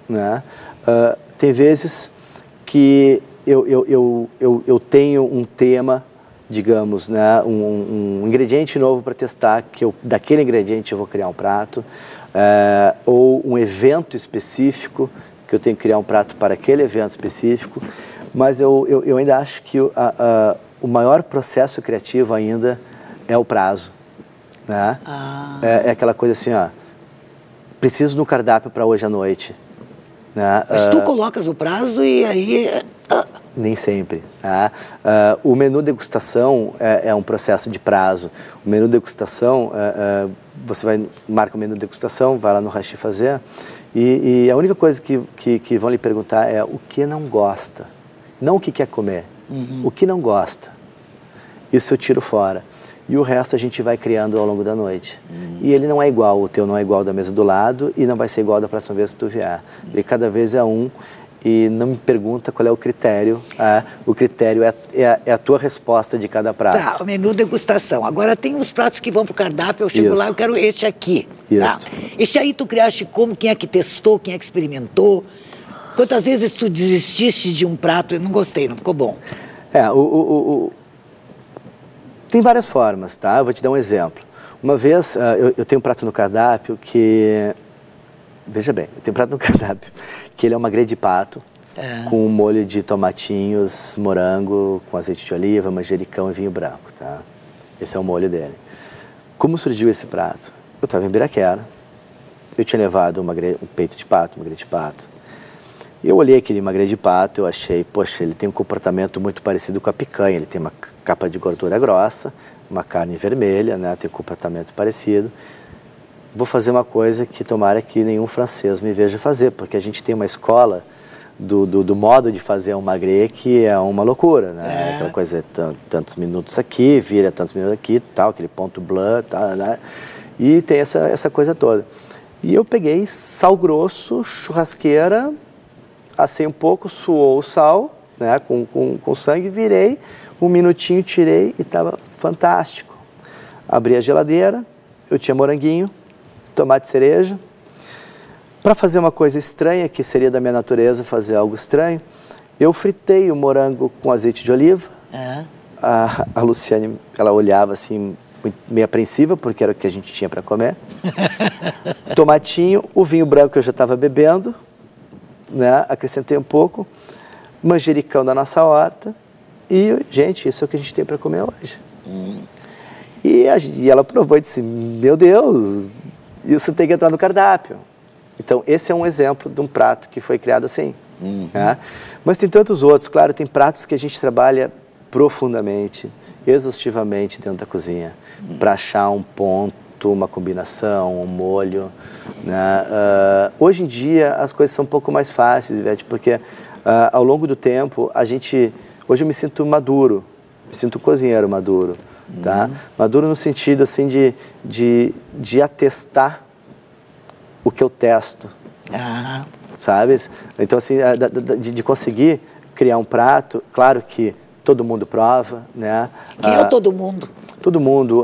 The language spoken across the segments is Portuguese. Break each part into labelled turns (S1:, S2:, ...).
S1: né? Tem vezes que eu tenho um tema, digamos, né, um ingrediente novo para testar, que daquele ingrediente eu vou criar um prato, ou um evento específico, que eu tenho que criar um prato para aquele evento específico, mas eu ainda acho que o maior processo criativo ainda é o prazo, né? É aquela coisa assim, ó, preciso no cardápio para hoje à noite, né?
S2: Mas tu colocas o prazo e aí...
S1: Nem sempre. Tá? O menu degustação é um processo de prazo. O menu degustação, você marca o menu degustação, vai lá no Hashi fazer, e a única coisa que vão lhe perguntar é o que não gosta. Não o que quer comer, o que não gosta. Isso eu tiro fora. E o resto a gente vai criando ao longo da noite. E ele não é igual, o teu não é igual da mesa do lado e não vai ser igual da próxima vez que tu vier. Ele cada vez é um. E não me pergunta qual é o critério. O critério é a tua resposta de cada prato.
S2: Tá, o menu degustação. Agora tem os pratos que vão pro cardápio, eu chego lá, eu quero este aqui. Tá? Este aí tu criaste como? Quem é que testou? Quem é que experimentou? Quantas vezes tu desististe de um prato e não gostei, não ficou bom?
S1: Tem várias formas, tá? Eu vou te dar um exemplo. Uma vez, eu tenho um prato no cardápio que... Veja bem, eu tenho um prato no cardápio que ele é uma grelha de pato com um molho de tomatinhos, morango, com azeite de oliva, manjericão e vinho branco, tá? Esse é o molho dele. Como surgiu esse prato? Eu estava em Biraquera, eu tinha levado um peito de pato, uma grelha de pato. E eu olhei aquele magre de pato, eu achei, poxa, ele tem um comportamento muito parecido com a picanha, ele tem uma capa de gordura grossa, uma carne vermelha, né, tem um comportamento parecido. Vou fazer uma coisa que tomara que nenhum francês me veja fazer, porque a gente tem uma escola do modo de fazer um magre que é uma loucura, né? Aquela coisa, tantos minutos aqui, vira tantos minutos aqui, tal, aquele ponto blanc, tal, né? E tem essa coisa toda. E eu peguei sal grosso, churrasqueira, assei um pouco, suou o sal, né, com sangue, virei, um minutinho, tirei e estava fantástico. Abri a geladeira, eu tinha moranguinho, tomate cereja. Para fazer uma coisa estranha, que seria da minha natureza fazer algo estranho, eu fritei o morango com azeite de oliva. A Luciane, ela olhava assim, meio apreensiva, porque era o que a gente tinha para comer. Tomatinho, o vinho branco que eu já estava bebendo, né? Acrescentei um pouco, manjericão da nossa horta e, gente, isso é o que a gente tem para comer hoje. E ela provou e disse, meu Deus, isso tem que entrar no cardápio. Então, esse é um exemplo de um prato que foi criado assim. Né? Mas tem tantos outros, claro, tem pratos que a gente trabalha profundamente, exaustivamente dentro da cozinha, para achar um ponto, uma combinação, um molho. Né? Hoje em dia, as coisas são um pouco mais fáceis, Ivete, porque ao longo do tempo, hoje eu me sinto maduro, me sinto cozinheiro maduro. Tá? Maduro no sentido assim de atestar o que eu testo, sabe? Então assim, de conseguir criar um prato, claro que todo mundo prova, né?
S2: Quem é o todo mundo?
S1: Todo mundo,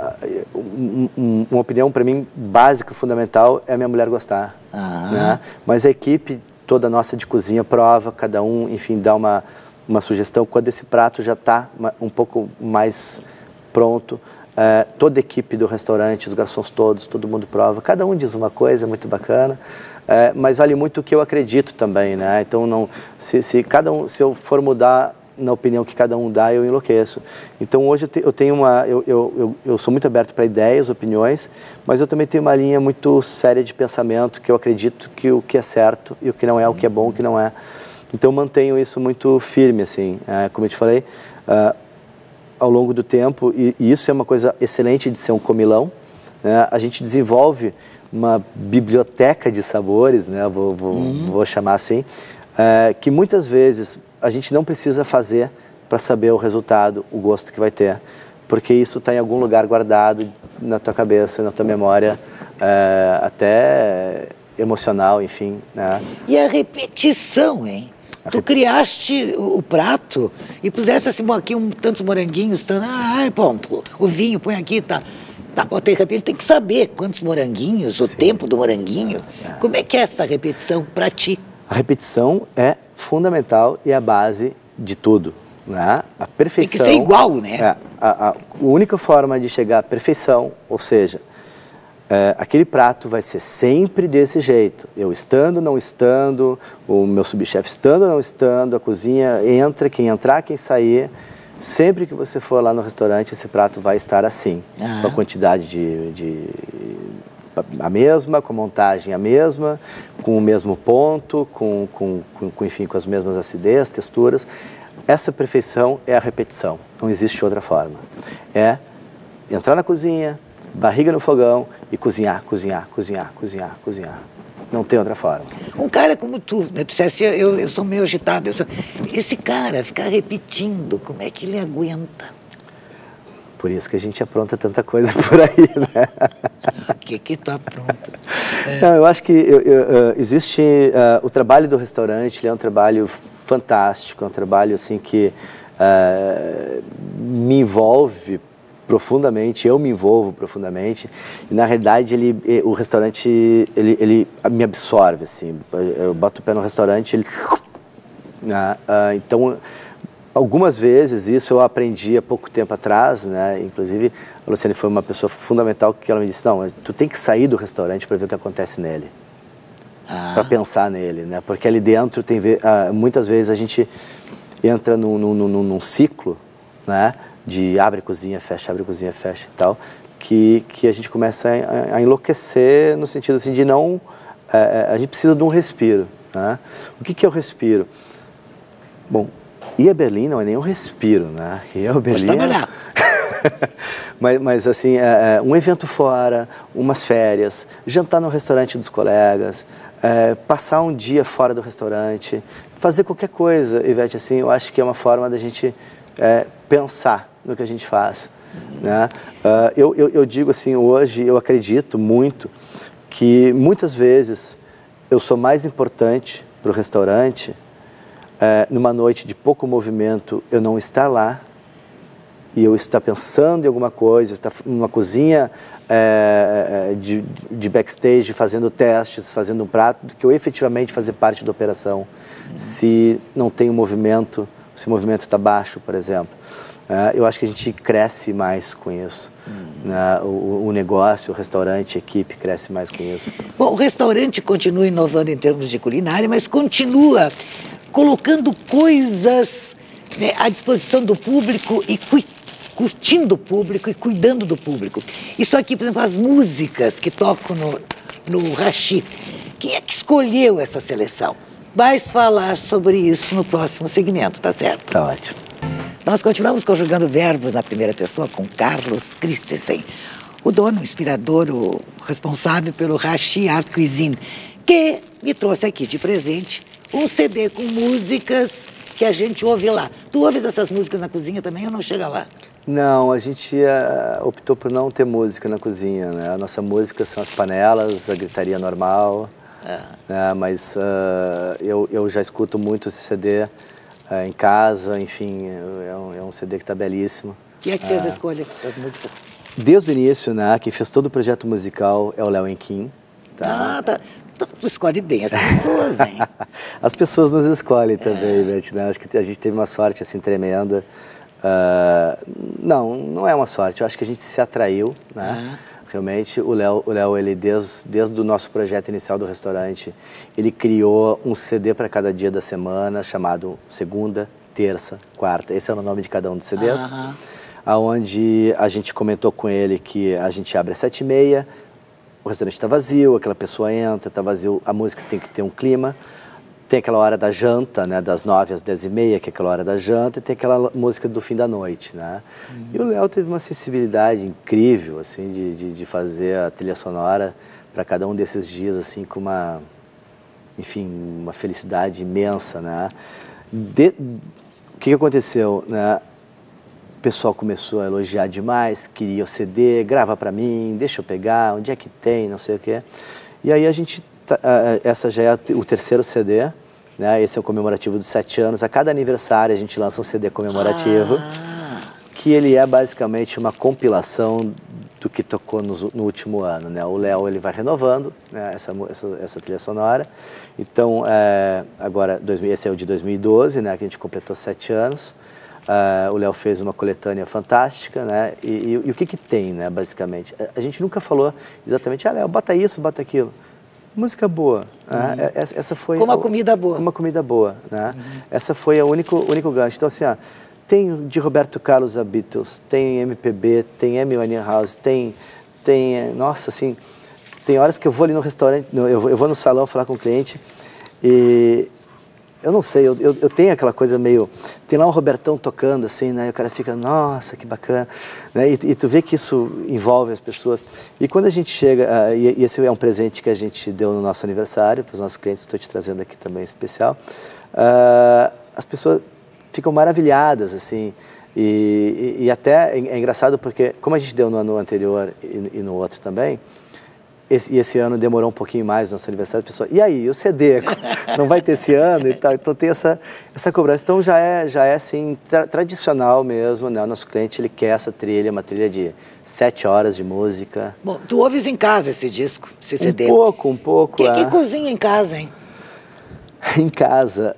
S1: uma opinião para mim básica, fundamental, é a minha mulher gostar, né? Mas a equipe toda nossa de cozinha prova, cada um, enfim, dá uma sugestão, quando esse prato já está um pouco mais pronto, toda a equipe do restaurante, os garçons todos, todo mundo prova, cada um diz uma coisa muito bacana, mas vale muito o que eu acredito também, né? Então, se eu for mudar na opinião que cada um dá, eu enlouqueço. Então, hoje eu tenho eu sou muito aberto para ideias, opiniões, mas eu também tenho uma linha muito séria de pensamento, que eu acredito que o que é certo e o que não é, o que é bom, o que não é. Então, eu mantenho isso muito firme, assim, como eu te falei, ao longo do tempo, e isso é uma coisa excelente de ser um comilão, né? A gente desenvolve uma biblioteca de sabores, né? Vou chamar assim, que muitas vezes a gente não precisa fazer para saber o resultado, o gosto que vai ter, porque isso está em algum lugar guardado na tua cabeça, na tua memória, até emocional, enfim. Né?
S2: E a repetição, hein? Tu criaste o prato e puseste assim, aqui tantos moranguinhos, ponto, o vinho põe aqui, tá? Tá, de repente ele tem que saber quantos moranguinhos, o tempo do moranguinho. Como é que é essa repetição para ti?
S1: A repetição é fundamental e a base de tudo, né? A perfeição...
S2: Tem que ser igual, né?
S1: A única forma de chegar à perfeição, ou seja, aquele prato vai ser sempre desse jeito. Eu estando, não estando, o meu subchefe estando, não estando, a cozinha entra, quem entrar, quem sair... Sempre que você for lá no restaurante, esse prato vai estar assim, com a quantidade a mesma, com a montagem a mesma, com o mesmo ponto, enfim, com as mesmas acidez, texturas. Essa perfeição é a repetição, não existe outra forma. É entrar na cozinha, barriga no fogão e cozinhar, cozinhar, cozinhar, cozinhar, cozinhar. Não tem outra forma.
S2: Um cara como tu, né? Tu disseste, eu sou meio agitado. Esse cara ficar repetindo, como é que ele aguenta?
S1: Por isso que a gente apronta tanta coisa por aí, né?
S2: O que tu apronta?
S1: Não, eu acho que existe... o trabalho do restaurante, ele é um trabalho fantástico, é um trabalho assim que me envolve profundamente, eu me envolvo profundamente e na realidade o restaurante ele me absorve, assim, eu boto o pé no restaurante, ele... então algumas vezes isso eu aprendi há pouco tempo atrás, né? Inclusive a Luciane foi uma pessoa fundamental que ela me disse, não, tu tem que sair do restaurante para ver o que acontece nele, para pensar nele, né? Porque ali dentro tem muitas vezes a gente entra num ciclo, né? De abre cozinha, fecha e tal, que a gente começa a enlouquecer no sentido assim de não... a gente precisa de um respiro, né? O que é o respiro? Bom, ir a Berlim não é nem um respiro, né? Ir a Berlim mas assim, um evento fora, umas férias, jantar no restaurante dos colegas, passar um dia fora do restaurante, fazer qualquer coisa, Ivete, assim, eu acho que é uma forma da gente pensar no que a gente faz, né? Eu digo assim, hoje eu acredito muito que muitas vezes eu sou mais importante para o restaurante numa noite de pouco movimento, eu não estar lá e eu estar pensando em alguma coisa, estar numa cozinha de backstage, fazendo testes, fazendo um prato, do que eu efetivamente fazer parte da operação, se não tem um movimento, se o movimento está baixo, por exemplo. Eu acho que a gente cresce mais com isso. O negócio, o restaurante, a equipe cresce mais com isso.
S2: Bom, o restaurante continua inovando em termos de culinária, mas continua colocando coisas, né, à disposição do público e curtindo o público e cuidando do público. Isso aqui, por exemplo, as músicas que tocam no Hashi. Quem é que escolheu essa seleção? Vais falar sobre isso no próximo segmento, tá certo?
S1: Tá ótimo.
S2: Nós continuamos conjugando verbos na primeira pessoa com Carlos Christensen, o dono, o inspirador, o responsável pelo Hashi Art Cuisine, que me trouxe aqui de presente um CD com músicas que a gente ouve lá. Tu ouves essas músicas na cozinha também ou não chega lá?
S1: Não, a gente optou por não ter música na cozinha, né? A nossa música são as panelas, a gritaria normal, né? Mas eu já escuto muito esse CD em casa, enfim, é um CD que está belíssimo.
S2: Quem é que fez a escolha das músicas?
S1: Desde o início, né, quem fez todo o projeto musical é o Léo Enquim. Tá?
S2: Tá. Tu escolhe bem as pessoas, hein?
S1: As pessoas nos escolhem também, Beth, né? Acho que a gente teve uma sorte assim tremenda. Não é uma sorte, eu acho que a gente se atraiu, né? Realmente, o Léo, ele desde o nosso projeto inicial do restaurante, ele criou um CD para cada dia da semana, chamado segunda, terça, quarta. Esse é o nome de cada um dos CDs. Aonde a gente comentou com ele que a gente abre às 7h30, o restaurante está vazio, aquela pessoa entra, está vazio, a música tem que ter um clima. Tem aquela hora da janta, né, das 9 às 10h30, que é aquela hora da janta, e tem aquela música do fim da noite, né? E o Léo teve uma sensibilidade incrível, assim, de fazer a trilha sonora para cada um desses dias, assim, com uma, enfim, uma felicidade imensa, né? O que aconteceu, né? O pessoal começou a elogiar demais, queria o CD, grava para mim, deixa eu pegar, onde é que tem, não sei o quê. E aí a gente... essa já é o terceiro CD, né? Esse é o comemorativo dos 7 anos. A cada aniversário a gente lança um CD comemorativo, que ele é basicamente uma compilação do que tocou no último ano, né? O Léo, ele vai renovando, né, essa trilha sonora. Então, agora, esse é o de 2012, né, que a gente completou 7 anos. O Léo fez uma coletânea fantástica, né? E o que tem, né, basicamente? A gente nunca falou exatamente, Léo, bota isso, bota aquilo. Música boa, né? Essa foi...
S2: Como uma comida boa.
S1: Como uma comida boa, né? Essa foi o único gancho. Então, assim, tem de Roberto Carlos a Beatles, tem MPB, tem Amy Winehouse, tem... Nossa, assim, tem horas que eu vou ali no restaurante, eu vou no salão falar com o cliente e... Eu não sei, eu tenho aquela coisa meio... Tem lá um Robertão tocando, assim, né? E o cara fica, nossa, que bacana. Né? E tu vê que isso envolve as pessoas. E quando a gente chega... e esse é um presente que a gente deu no nosso aniversário, para os nossos clientes, estou te trazendo aqui também especial. As pessoas ficam maravilhadas, assim. E até é engraçado porque, como a gente deu no ano anterior e no outro também... Esse ano demorou um pouquinho mais, nosso aniversário, a pessoa, e aí, o CD, não vai ter esse ano e tal, então tem essa cobrança. Então já é assim, tradicional mesmo, né? O nosso cliente, ele quer essa trilha, uma trilha de 7 horas de música.
S2: Bom, tu ouves em casa esse disco, esse CD?
S1: Um pouco.
S2: Quem cozinha em casa, hein?
S1: Em casa,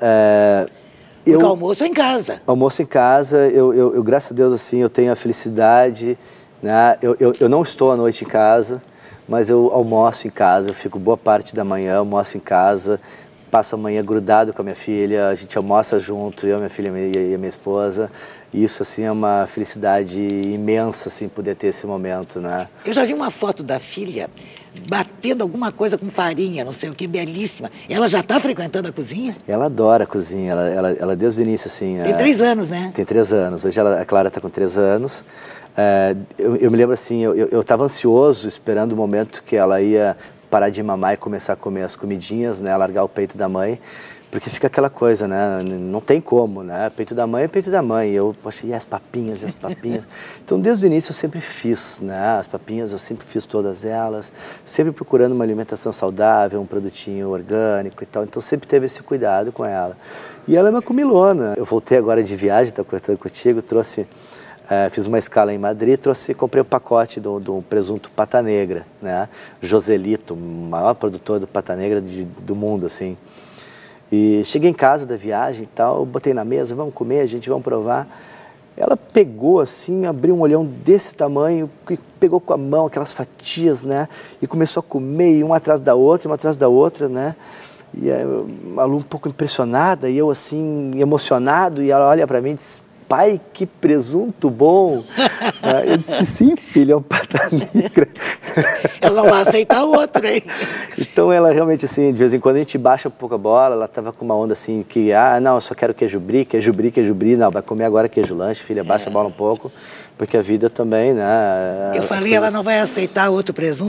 S2: Porque almoço é em casa.
S1: Almoço em casa, eu graças a Deus, assim, eu tenho a felicidade, né? Eu não estou à noite em casa, mas eu almoço em casa, eu fico boa parte da manhã, almoço em casa, passo a manhã grudado com a minha filha, a gente almoça junto, eu, minha filha e a minha esposa. E isso, assim, é uma felicidade imensa, assim, poder ter esse momento, né? Eu
S2: já vi uma foto da filha batendo alguma coisa com farinha, não sei o que, belíssima. Ela já está frequentando a cozinha?
S1: Ela adora a cozinha, ela desde o início, assim...
S2: Tem 3 anos, né?
S1: Tem 3 anos. Hoje a Clara está com 3 anos. Eu me lembro, assim, eu estava ansioso, esperando o momento que ela ia parar de mamar e começar a comer as comidinhas, né? Largar o peito da mãe. Porque fica aquela coisa, né? Não tem como, né? Peito da mãe é peito da mãe. E eu, poxa, e as papinhas, e as papinhas? Então, desde o início eu sempre fiz, né? As papinhas eu sempre fiz todas elas, sempre procurando uma alimentação saudável, um produtinho orgânico e tal. Então, sempre teve esse cuidado com ela. E ela é uma comilona. Eu voltei agora de viagem, estou conversando contigo, trouxe... fiz uma escala em Madrid, comprei um pacote do presunto Pata Negra, né? Joselito, o maior produtor do Pata Negra do mundo, assim. E cheguei em casa da viagem e tal, botei na mesa, vamos comer, vamos provar. Ela pegou assim, abriu um olhão desse tamanho, e pegou com a mão aquelas fatias, né? E começou a comer, uma atrás da outra, né? E a Lu um pouco impressionada, e eu assim, emocionado, e ela olha para mim e diz, pai, que presunto bom. Eu disse, sim, filho, é um Pata Negra.
S2: Ela não vai aceitar o outro, hein?
S1: Então ela realmente, assim, de vez em quando a gente baixa um pouco a bola, ela tava com uma onda assim, que, não, eu só quero queijo brie, não, vai comer agora queijo lanche, filha, baixa a bola um pouco, porque a vida também, né?
S2: Eu falei, ela não vai aceitar outro presunto.